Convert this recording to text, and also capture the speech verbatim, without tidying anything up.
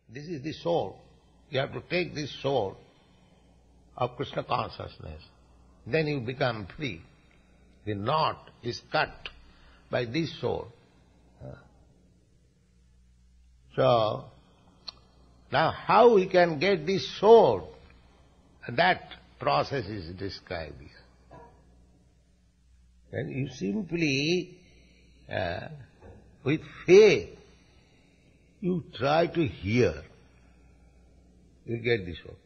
This is the soul. You have to take this soul of Krishna consciousness. Then you become free. The knot is cut by this soul. So, now how we can get this soul? That process is described here. And you simply, uh, with faith, you try to hear, you get this soul.